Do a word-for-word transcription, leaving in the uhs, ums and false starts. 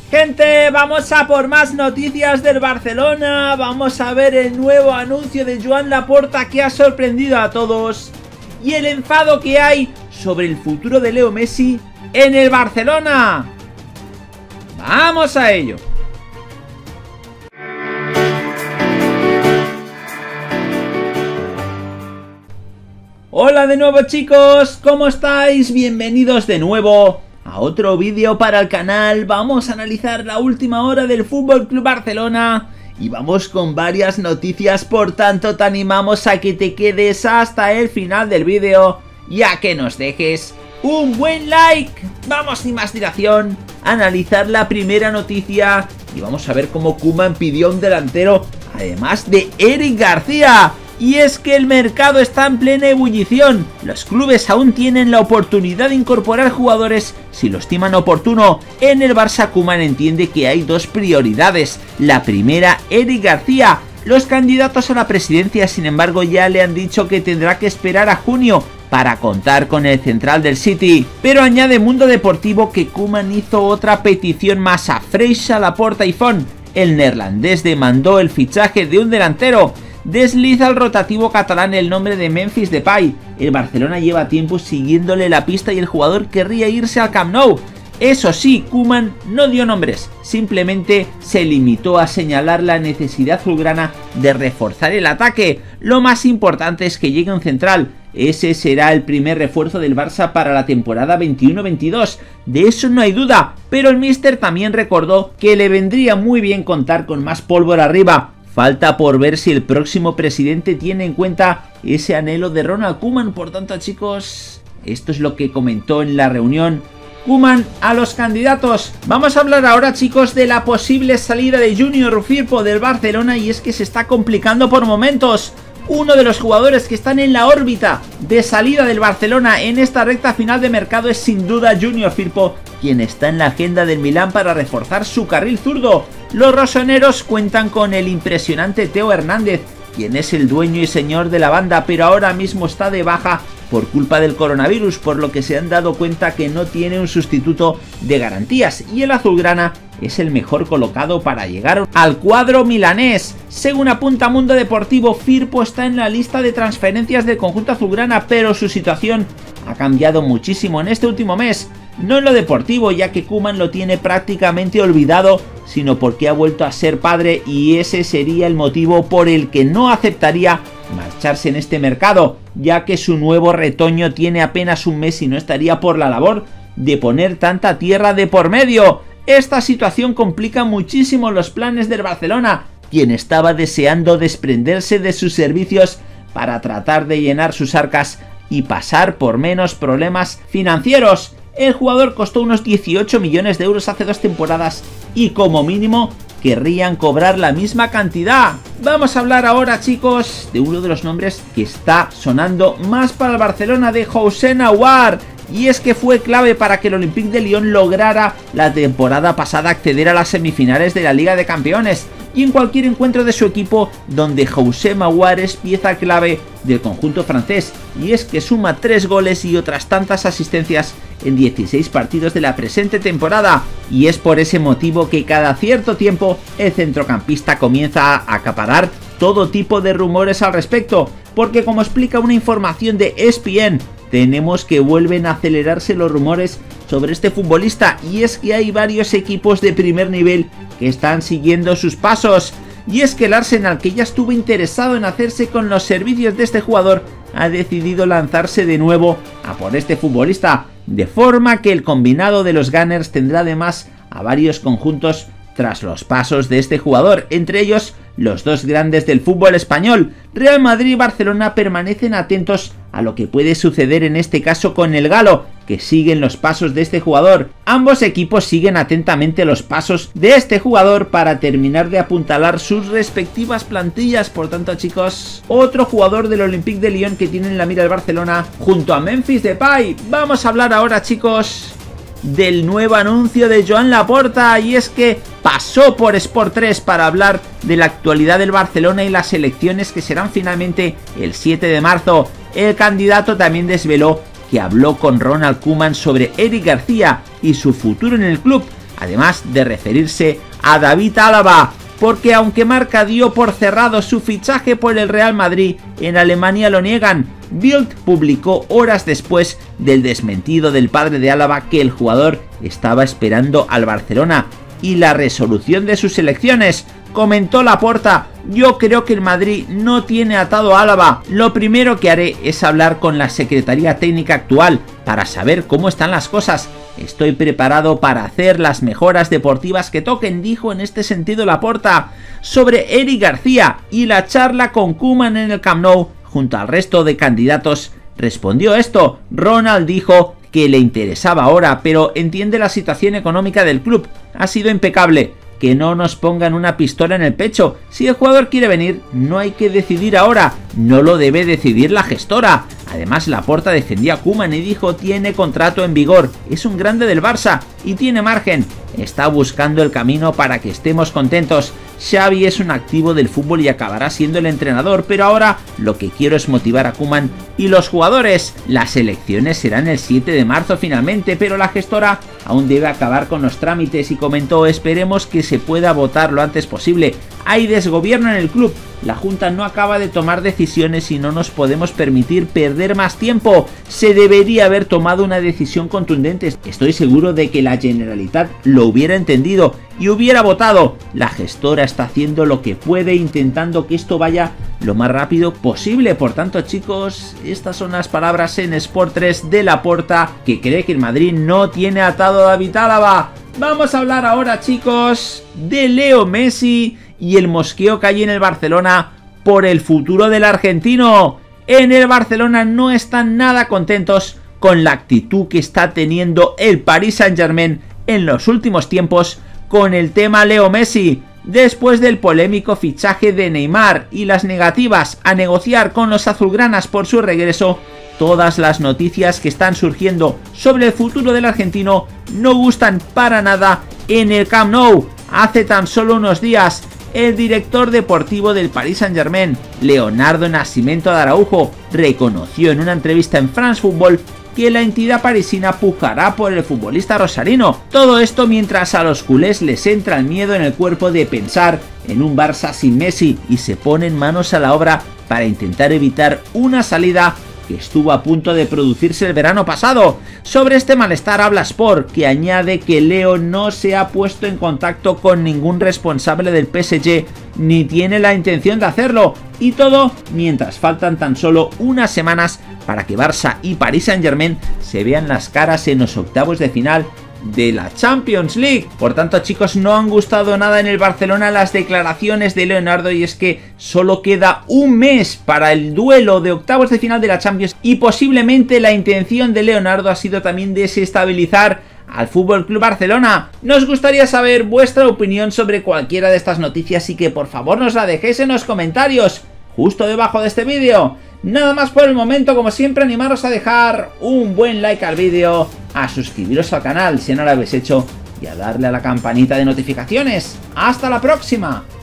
Gente, vamos a por más noticias del Barcelona. Vamos a ver el nuevo anuncio de Joan Laporta que ha sorprendido a todos y el enfado que hay sobre el futuro de Leo Messi en el Barcelona. ¡Vamos a ello! Hola de nuevo, chicos, ¿cómo estáis? Bienvenidos de nuevo a otro vídeo para el canal. Vamos a analizar la última hora del F C Barcelona y vamos con varias noticias, por tanto te animamos a que te quedes hasta el final del vídeo y a que nos dejes un buen like. Vamos sin más dilación a analizar la primera noticia y vamos a ver cómo Koeman pidió un delantero además de Eric García. Y es que el mercado está en plena ebullición. Los clubes aún tienen la oportunidad de incorporar jugadores si lo estiman oportuno. En el Barça, Koeman entiende que hay dos prioridades. La primera, Eric García. Los candidatos a la presidencia, sin embargo, ya le han dicho que tendrá que esperar a junio para contar con el central del City. Pero añade Mundo Deportivo que Koeman hizo otra petición más a Freixa, Laporta y Font. El neerlandés demandó el fichaje de un delantero. Desliza al rotativo catalán el nombre de Memphis Depay. El Barcelona lleva tiempo siguiéndole la pista y el jugador querría irse al Camp Nou. Eso sí, Koeman no dio nombres, simplemente se limitó a señalar la necesidad azulgrana de reforzar el ataque. Lo más importante es que llegue un central. Ese será el primer refuerzo del Barça para la temporada veintiuno veintidós, de eso no hay duda, pero el míster también recordó que le vendría muy bien contar con más pólvora arriba. Falta por ver si el próximo presidente tiene en cuenta ese anhelo de Ronald Koeman. Por tanto, chicos, esto es lo que comentó en la reunión Koeman a los candidatos. Vamos a hablar ahora, chicos, de la posible salida de Junior Firpo del Barcelona, y es que se está complicando por momentos. Uno de los jugadores que están en la órbita de salida del Barcelona en esta recta final de mercado es sin duda Junior Firpo, quien está en la agenda del Milán para reforzar su carril zurdo. Los rosoneros cuentan con el impresionante Theo Hernández, quien es el dueño y señor de la banda, pero ahora mismo está de baja por culpa del coronavirus, por lo que se han dado cuenta que no tiene un sustituto de garantías, y el azulgrana es el mejor colocado para llegar al cuadro milanés. Según apunta Mundo Deportivo, Firpo está en la lista de transferencias del conjunto azulgrana, pero su situación ha cambiado muchísimo en este último mes. No en lo deportivo, ya que Koeman lo tiene prácticamente olvidado, sino porque ha vuelto a ser padre y ese sería el motivo por el que no aceptaría marcharse en este mercado, ya que su nuevo retoño tiene apenas un mes y no estaría por la labor de poner tanta tierra de por medio. Esta situación complica muchísimo los planes del Barcelona, quien estaba deseando desprenderse de sus servicios para tratar de llenar sus arcas y pasar por menos problemas financieros. El jugador costó unos dieciocho millones de euros hace dos temporadas y como mínimo querrían cobrar la misma cantidad. Vamos a hablar ahora, chicos, de uno de los nombres que está sonando más para el Barcelona, de Houssem Aouar. Y es que fue clave para que el Olympique de Lyon lograra la temporada pasada acceder a las semifinales de la Liga de Campeones, y en cualquier encuentro de su equipo donde Houssem Aouar es pieza clave del conjunto francés, y es que suma tres goles y otras tantas asistencias en dieciséis partidos de la presente temporada, y es por ese motivo que cada cierto tiempo el centrocampista comienza a acaparar todo tipo de rumores al respecto, porque como explica una información de E S P N, tenemos que vuelven a acelerarse los rumores sobre este futbolista, y es que hay varios equipos de primer nivel que están siguiendo sus pasos. Y es que el Arsenal, que ya estuvo interesado en hacerse con los servicios de este jugador, ha decidido lanzarse de nuevo a por este futbolista, de forma que el combinado de los Gunners tendrá además a varios conjuntos tras los pasos de este jugador, entre ellos los dos grandes del fútbol español. Real Madrid y Barcelona permanecen atentos a lo que puede suceder en este caso con el galo, que siguen los pasos de este jugador. Ambos equipos siguen atentamente los pasos de este jugador para terminar de apuntalar sus respectivas plantillas. Por tanto, chicos, otro jugador del Olympique de Lyon que tiene en la mira el Barcelona junto a Memphis Depay. Vamos a hablar ahora, chicos, del nuevo anuncio de Joan Laporta, y es que pasó por Sport tres para hablar de la actualidad del Barcelona y las elecciones que serán finalmente el siete de marzo. El candidato también desveló que habló con Ronald Koeman sobre Eric García y su futuro en el club, además de referirse a David Álava, porque aunque Marca dio por cerrado su fichaje por el Real Madrid, en Alemania lo niegan. Bild publicó horas después del desmentido del padre de Álava que el jugador estaba esperando al Barcelona y la resolución de sus elecciones. Comentó Laporta: yo creo que el Madrid no tiene atado a Álava. Lo primero que haré es hablar con la Secretaría Técnica actual para saber cómo están las cosas. Estoy preparado para hacer las mejoras deportivas que toquen, dijo en este sentido Laporta. Sobre Eric García y la charla con Koeman en el Camp Nou junto al resto de candidatos, respondió esto. Ronald dijo que le interesaba ahora, pero entiende la situación económica del club. Ha sido impecable. Que no nos pongan una pistola en el pecho. Si el jugador quiere venir, no hay que decidir ahora, no lo debe decidir la gestora. Además, Laporta defendía a Koeman y dijo: tiene contrato en vigor, es un grande del Barça y tiene margen. Está buscando el camino para que estemos contentos. Xavi es un activo del fútbol y acabará siendo el entrenador, pero ahora lo que quiero es motivar a Koeman y los jugadores. Las elecciones serán el siete de marzo finalmente, pero la gestora aún debe acabar con los trámites y comentó: esperemos que se pueda votar lo antes posible. Hay desgobierno en el club, la Junta no acaba de tomar decisiones y no nos podemos permitir perder más tiempo. Se debería haber tomado una decisión contundente. Estoy seguro de que la Generalitat lo hubiera entendido y hubiera votado. La gestora está haciendo lo que puede, intentando que esto vaya lo más rápido posible. Por tanto, chicos, estas son las palabras en Sport tres de Laporta, que cree que el Madrid no tiene atado a David Álava. Vamos a hablar ahora, chicos, de Leo Messi y el mosqueo que hay en el Barcelona por el futuro del argentino. En el Barcelona no están nada contentos con la actitud que está teniendo el Paris Saint-Germain en los últimos tiempos con el tema Leo Messi. Después del polémico fichaje de Neymar y las negativas a negociar con los azulgranas por su regreso, todas las noticias que están surgiendo sobre el futuro del argentino no gustan para nada en el Camp Nou. Hace tan solo unos días, el director deportivo del Paris Saint-Germain, Leonardo Nascimento de Araujo, reconoció en una entrevista en France Football que la entidad parisina pujará por el futbolista rosarino. Todo esto mientras a los culés les entra el miedo en el cuerpo de pensar en un Barça sin Messi y se ponen manos a la obra para intentar evitar una salida que estuvo a punto de producirse el verano pasado. Sobre este malestar habla Sport, que añade que Leo no se ha puesto en contacto con ningún responsable del P S G ni tiene la intención de hacerlo, y todo mientras faltan tan solo unas semanas para que Barça y Paris Saint-Germain se vean las caras en los octavos de final de la Champions League. Por tanto, chicos, no han gustado nada en el Barcelona las declaraciones de Leonardo, y es que solo queda un mes para el duelo de octavos de final de la Champions y posiblemente la intención de Leonardo ha sido también desestabilizar al F C Barcelona. Nos gustaría saber vuestra opinión sobre cualquiera de estas noticias y que por favor nos la dejéis en los comentarios justo debajo de este vídeo. Nada más por el momento, como siempre, animaros a dejar un buen like al vídeo, a suscribiros al canal si no lo habéis hecho y a darle a la campanita de notificaciones. ¡Hasta la próxima!